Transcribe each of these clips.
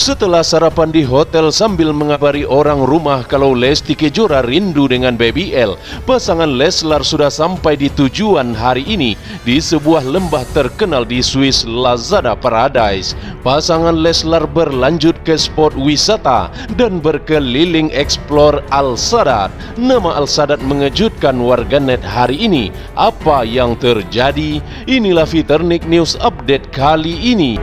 Setelah sarapan di hotel sambil mengabari orang rumah kalau Lesti Kejora rindu dengan Baby L, pasangan Leslar sudah sampai di tujuan hari ini di sebuah lembah terkenal di Swiss, Lazada Paradise. Pasangan Leslar berlanjut ke spot wisata dan berkeliling eksplor Al Sadat. Nama Al Sadat mengejutkan warganet hari ini. Apa yang terjadi? Inilah Fiternik News Update kali ini.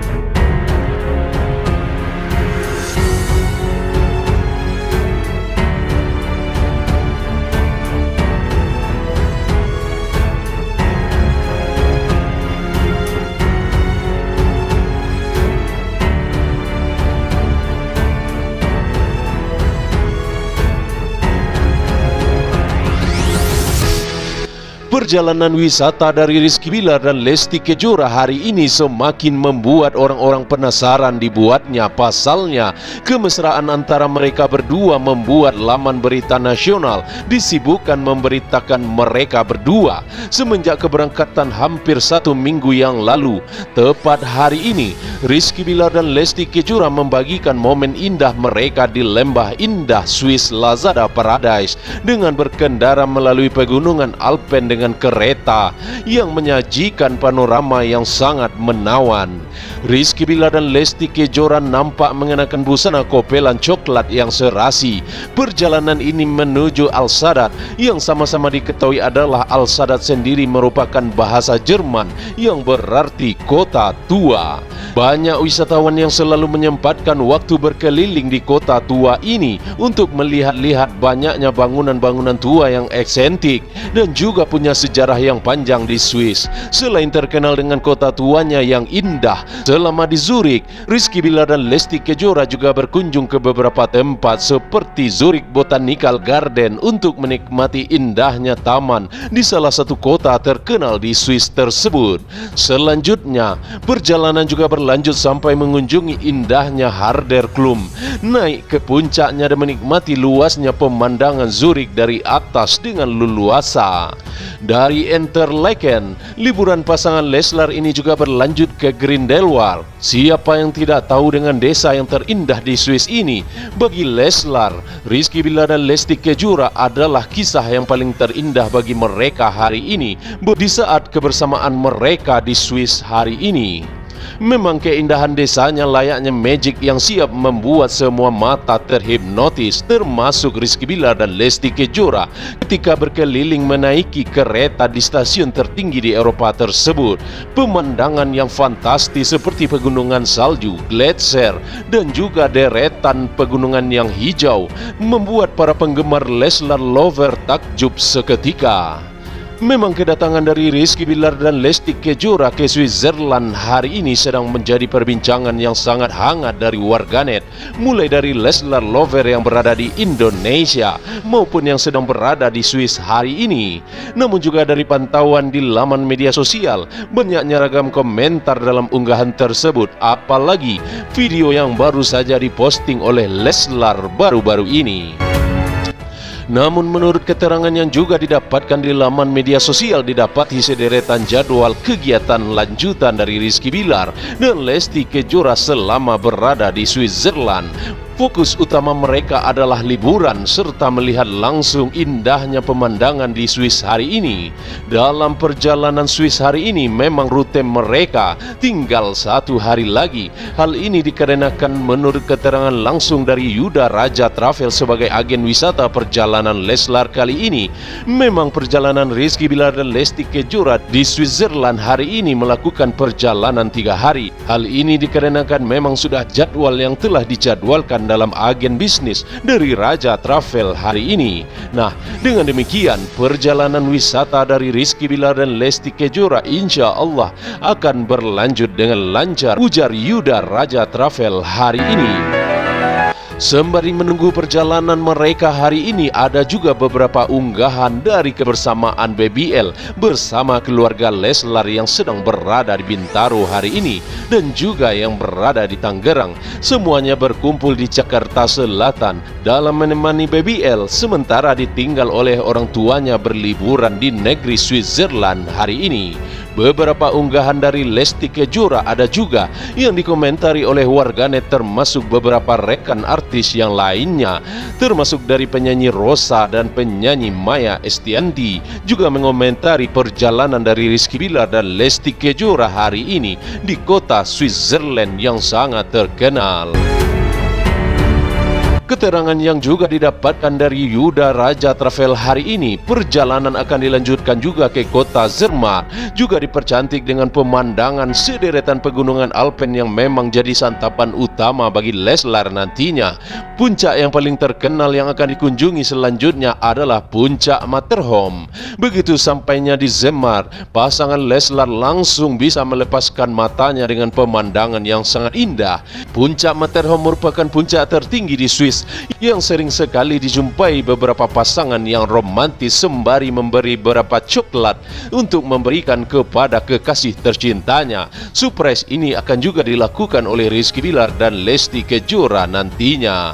Perjalanan wisata dari Rizky Bilar dan Lesti Kejora hari ini semakin membuat orang-orang penasaran dibuatnya. Pasalnya, kemesraan antara mereka berdua membuat laman berita nasional disibukkan memberitakan mereka berdua. Semenjak keberangkatan hampir 1 minggu yang lalu, tepat hari ini, Rizky Bilar dan Lesti Kejora membagikan momen indah mereka di lembah indah Swiss Lazada Paradise dengan berkendara melalui pegunungan Alpen dengan kereta yang menyajikan panorama yang sangat menawan. Rizky Bilar dan Lesti Kejora nampak mengenakan busana kopelan coklat yang serasi. Perjalanan ini menuju Al Sadat yang sama-sama diketahui adalah Al Sadat sendiri merupakan bahasa Jerman yang berarti kota tua. Banyak wisatawan yang selalu menyempatkan waktu berkeliling di kota tua ini untuk melihat-lihat banyaknya bangunan-bangunan tua yang eksentik dan juga punya sejarah yang panjang di Swiss. Selain terkenal dengan kota tuanya yang indah, selama di Zurich, Rizky Bilar dan Lesti Kejora juga berkunjung ke beberapa tempat seperti Zurich Botanical Garden untuk menikmati indahnya taman di salah satu kota terkenal di Swiss tersebut. Selanjutnya, perjalanan juga berlanjut sampai mengunjungi indahnya Harder Klum, naik ke puncaknya dan menikmati luasnya pemandangan Zurich dari atas dengan leluasa. Dari Interlaken, liburan pasangan Leslar ini juga berlanjut ke Grindelwald. Siapa yang tidak tahu dengan desa yang terindah di Swiss ini? Bagi Leslar, Rizky Bilar dan Lesti Kejora adalah kisah yang paling terindah bagi mereka hari ini di saat kebersamaan mereka di Swiss hari ini. Memang keindahan desanya layaknya magic yang siap membuat semua mata terhipnotis, termasuk Rizky Bilar dan Lesti Kejora ketika berkeliling menaiki kereta di stasiun tertinggi di Eropa tersebut. Pemandangan yang fantastis seperti pegunungan salju, gletser, dan juga deretan pegunungan yang hijau membuat para penggemar Leslar Lover takjub seketika. Memang kedatangan dari Rizky Bilar dan Lesti Kejora ke Switzerland hari ini sedang menjadi perbincangan yang sangat hangat dari warganet, mulai dari Leslar Lover yang berada di Indonesia maupun yang sedang berada di Swiss hari ini. Namun juga dari pantauan di laman media sosial, banyaknya ragam komentar dalam unggahan tersebut, apalagi video yang baru saja diposting oleh Leslar baru-baru ini. Namun menurut keterangan yang juga didapatkan di laman media sosial, didapati sederetan jadwal kegiatan lanjutan dari Rizky Bilar dan Lesti Kejora selama berada di Switzerland. Fokus utama mereka adalah liburan serta melihat langsung indahnya pemandangan di Swiss hari ini. Dalam perjalanan Swiss hari ini memang rute mereka tinggal 1 hari lagi. Hal ini dikarenakan menurut keterangan langsung dari Yuda Raja Travel sebagai agen wisata perjalanan Leslar kali ini, memang perjalanan Rizky Bilar dan Lesti Kejora di Switzerland hari ini melakukan perjalanan 3 hari. Hal ini dikarenakan memang sudah jadwal yang telah dijadwalkan dalam agen bisnis dari Raja Travel hari ini. Nah, dengan demikian perjalanan wisata dari Rizky Bilar dan Lesti Kejora insya Allah akan berlanjut dengan lancar, ujar Yuda Raja Travel hari ini. Sembari menunggu perjalanan mereka hari ini, ada juga beberapa unggahan dari kebersamaan Baby L bersama keluarga Leslar yang sedang berada di Bintaro hari ini dan juga yang berada di Tangerang. Semuanya berkumpul di Jakarta Selatan dalam menemani Baby L sementara ditinggal oleh orang tuanya berliburan di negeri Switzerland hari ini. Beberapa unggahan dari Lesti Kejora ada juga yang dikomentari oleh warganet, termasuk beberapa rekan artis yang lainnya, termasuk dari penyanyi Rosa dan penyanyi Maya Estianty juga mengomentari perjalanan dari Rizky Bilar dan Lesti Kejora hari ini di kota Switzerland yang sangat terkenal. Keterangan yang juga didapatkan dari Yuda Raja Travel hari ini, perjalanan akan dilanjutkan juga ke kota Zermatt, juga dipercantik dengan pemandangan sederetan pegunungan Alpen yang memang jadi santapan utama bagi Leslar nantinya. Puncak yang paling terkenal yang akan dikunjungi selanjutnya adalah Puncak Matterhorn. Begitu sampainya di Zermatt, pasangan Leslar langsung bisa melepaskan matanya dengan pemandangan yang sangat indah. Puncak Matterhorn merupakan puncak tertinggi di Swiss yang sering sekali dijumpai beberapa pasangan yang romantis sembari memberi beberapa coklat untuk memberikan kepada kekasih tercintanya. Surprise ini akan juga dilakukan oleh Rizky Bilar dan Lesti Kejora nantinya.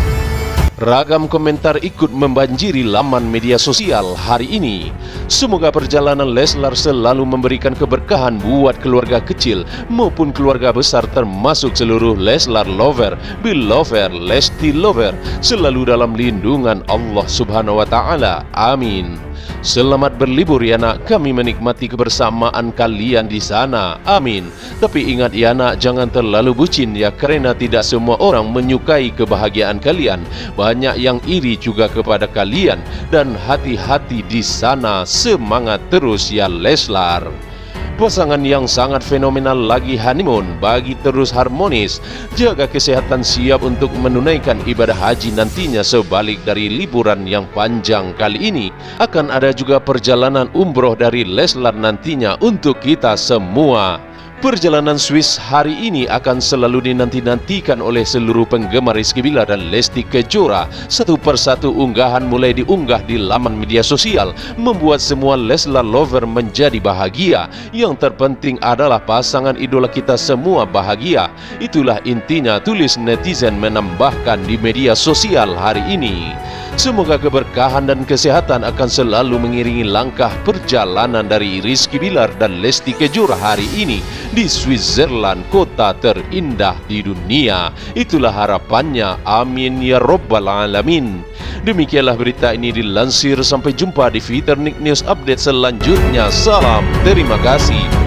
Ragam komentar ikut membanjiri laman media sosial hari ini. Semoga perjalanan Leslar selalu memberikan keberkahan buat keluarga kecil maupun keluarga besar, termasuk seluruh Leslar lover, Bill lover, Lesti lover, selalu dalam lindungan Allah Subhanahu wa Ta'ala. Amin. Selamat berlibur ya nak, kami menikmati kebersamaan kalian di sana. Amin. Tapi ingat ya nak, jangan terlalu bucin ya, kerana tidak semua orang menyukai kebahagiaan kalian. Banyak yang iri juga kepada kalian, dan hati-hati di sana. Semangat terus ya Leslar. Pasangan yang sangat fenomenal lagi honeymoon, bagi terus harmonis, jaga kesehatan, siap untuk menunaikan ibadah haji nantinya. Sebalik dari liburan yang panjang kali ini, akan ada juga perjalanan umroh dari Leslar nantinya untuk kita semua. Perjalanan Swiss hari ini akan selalu dinanti-nantikan oleh seluruh penggemar Rizky Bilar dan Lesti Kejora. Satu persatu unggahan mulai diunggah di laman media sosial, membuat semua Leslar lover menjadi bahagia. Yang terpenting adalah pasangan idola kita semua bahagia. Itulah intinya, tulis netizen menambahkan di media sosial hari ini. Semoga keberkahan dan kesehatan akan selalu mengiringi langkah perjalanan dari Rizky Bilar dan Lesti Kejora hari ini di Switzerland, kota terindah di dunia. Itulah harapannya. Amin ya Rabbal Alamin. Demikianlah berita ini dilansir. Sampai jumpa di Fiturnik News Update selanjutnya. Salam, terima kasih.